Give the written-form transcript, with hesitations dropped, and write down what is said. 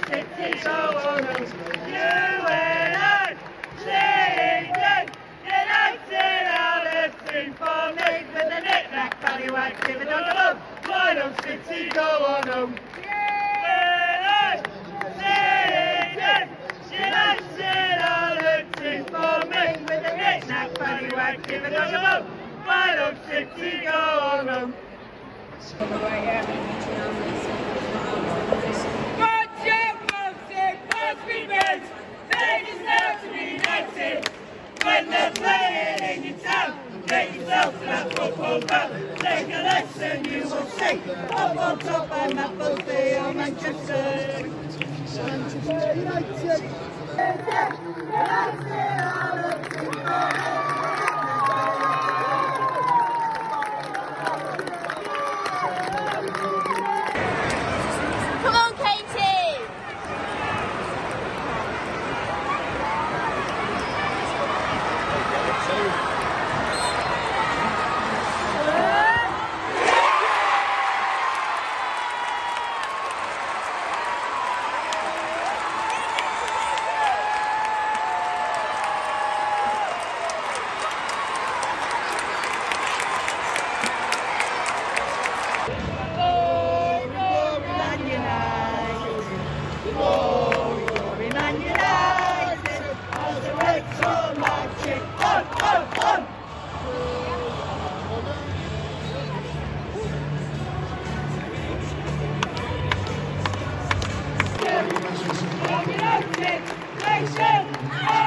City, go on, UNI, United are the team for me. With the knick-knack, paddywhack, give it on the love. Why don't City go on, UNI, United are the team for me. With the knick-knack, paddywhack, give it on the love. Why don't City go on, They deserve to be united. When they're playing in your town, get yourself to that football ground. Take a lesson, you will see. Up on top and that will be on Manchester. Manchester United. Come on, Katie! United, nation,